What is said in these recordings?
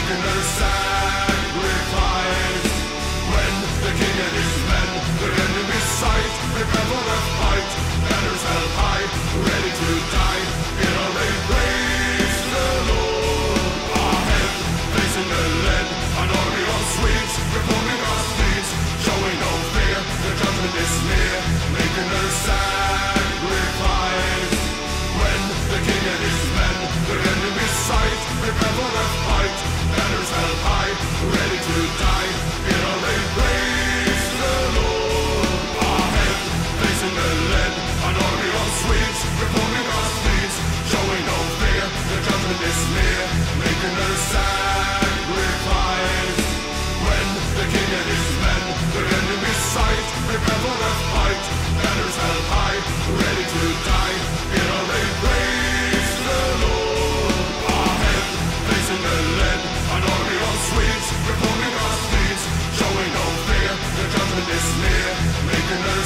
making their sacrifice. When the king and his men, their enemy's sight, prepare for the fight, banners held high, ready to die. In all they praise the Lord. Ahead, facing the lead, an army of Swedes, performing God's deeds, showing no fear, their judgment is near, making their sacrifice. When the king and his men, their enemy's sight, prepare for the fight, banners held high, ready to die. In all they praise the Lord. Ahead, facing the lead, an army of Swedes, performing God's deeds, showing no fear, their judgment is near, making their sacrifice. When the king and his men, their enemy's sight, prepare for the fight, banners held high, ready to die. In all they praise the Lord. Ahead, facing the lead, an army of Swedes, performing God's deeds, showing no fear, their judgment is near, making their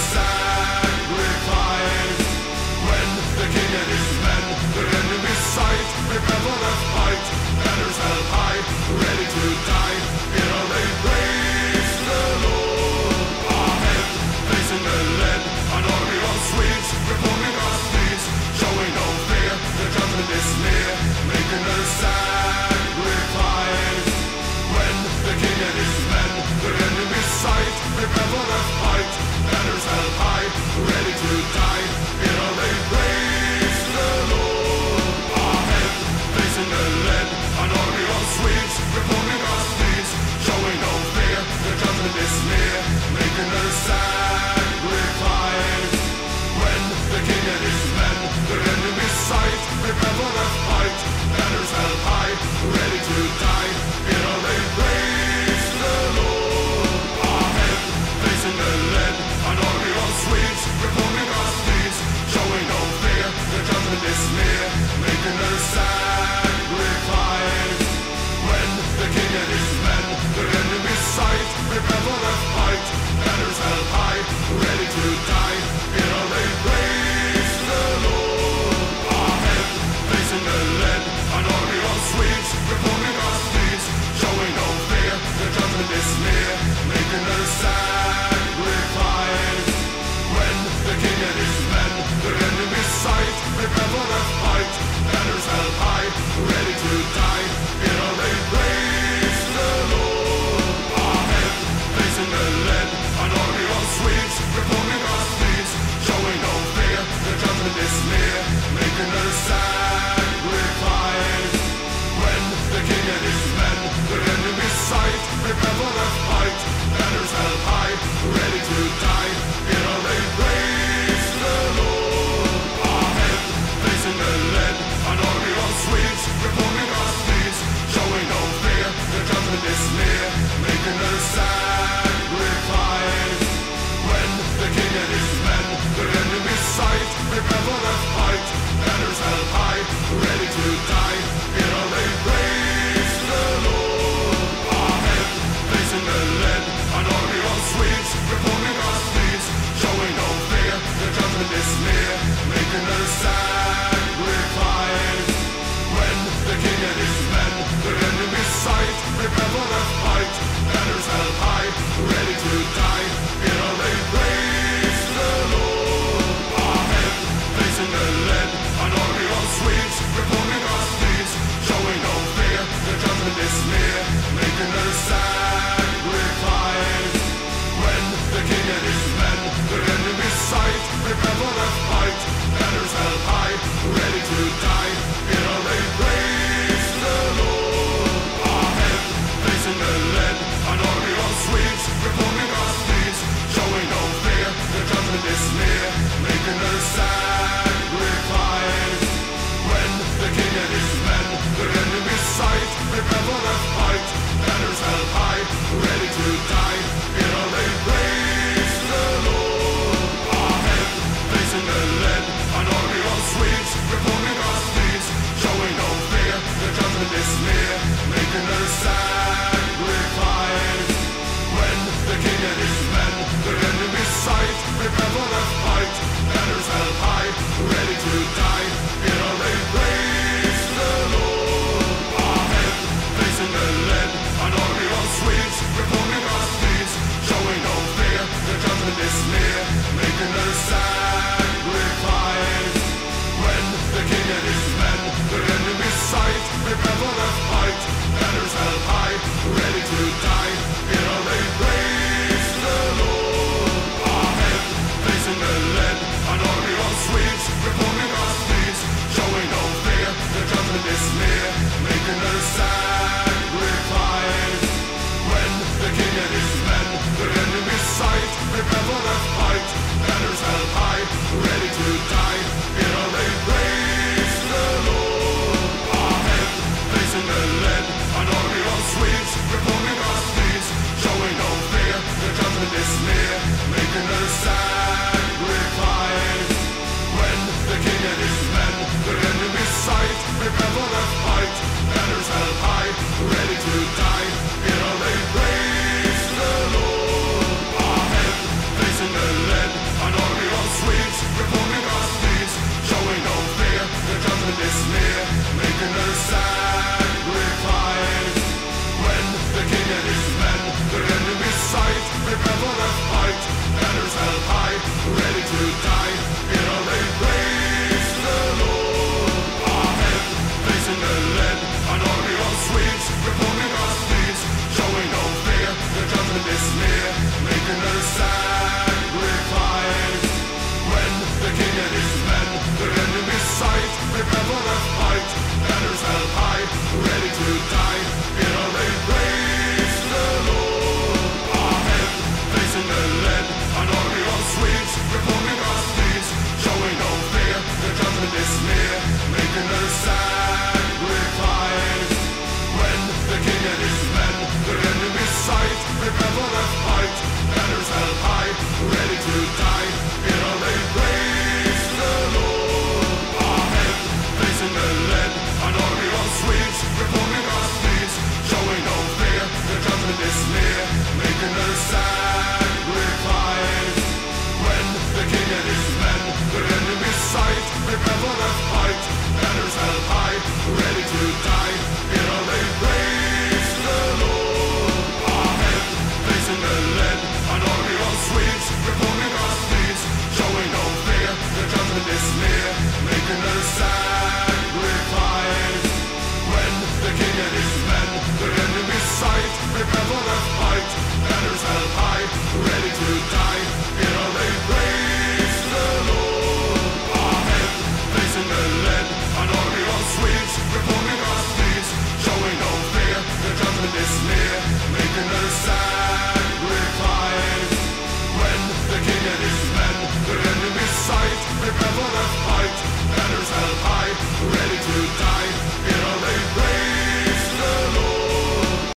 sacrifice. When the king and his men, their enemy's sight, prepare for the fight, banners held high, ready to die. In all they praise the Lord. Ahead, facing the lead, an army of Swedes, performing God's deeds, showing no fear, their judgment is near, making their sacrifice. When the king and his men, their enemy's sight, prepare for the fight, banners held high, ready to die. In all they praise the Lord. Ahead, facing the lead, an army of Swedes, performing God's deeds, showing no fear, their judgment is near, making their sacrifice. When the king and his men, their enemy's sight, prepare for the fight, banners held high, ready to die. In all they praise the Lord. Ahead, facing the lead, an army of Swedes, performing God's deeds, showing no fear, their judgment is near, making their sacrifice. When the king and his men, their enemy's sight, prepare for the fight, banners held high, ready to die. In all they praise the Lord. Ahead, facing the lead, an army of Swedes, performing God's deeds, showing no fear, their judgment is near, making their sacrifice. When the king and his men, their enemy's sight, prepare for the fight, banners held high, ready to die. In all they praise the Lord. Ahead, facing the lead, an army of Swedes, performing God's deeds, showing no fear, their judgment is near, making their sacrifice. When the king and his men, their enemy's sight, prepare for the fight, banners held high, ready to die. In all they praise the Lord. Ahead, facing the lead, an army of Swedes, performing God's deeds, showing no fear, their judgment is near, making their sacrifice. When the king and his men, their enemy's sight, prepare for the fight, banners held high, ready to die. In all they praise the Lord. Ahead, facing the lead, an army of Swedes, performing God's deeds, showing no fear, their judgment is near, making their sacrifice. When the king and his men, their enemy's sight, prepare for the fight, banners held high, ready to die. In all they praise the Lord. Ahead, facing the lead, an army of Swedes, performing God's deeds, showing no fear, their judgment is near, making their sacrifice. When the king and his men, their enemy's sight, prepare for the fight, banners held high, ready to die. In all they praise the Lord. Ahead, facing the lead, an army of Swedes, performing God's deeds, showing no fear, their judgment is near, making their sacrifice. When the king and his men, their enemy's sight, prepare for the fight, banners held high, making their sacrifice. When the king and his men, their enemy's sight, prepare for the fight, banners held high, ready to die. In all they praise the Lord. Ahead, facing the lead, an army of Swedes, performing God's deeds, showing no fear, the judgment is near, making their sacrifice. When the king and his men, their enemy's sight, prepare for the fight, banners held high, ready to die. In all they praise the Lord. Ahead, facing the lead, an army of Swedes, performing God's deeds, showing no fear, the judgment is near, making their sacrifice. When the king and his men, their enemy's sight, prepare for the fight, banners held high, ready to die. In all they praise the Lord. Ahead, facing the lead, an army of Swedes, performing God's deeds, showing no fear, the judgment is near, making their sacrifice. When the king and his men, their enemy's sight, prepare for the fight, banners held high, ready to die. In all they praise the Lord. Ahead, facing the lead, an army of Swedes, performing God's deeds, showing no fear, the judgment is near, making their sacrifice. When the king and his men, their enemy's sight, prepare for the fight, banners held high, ready to die.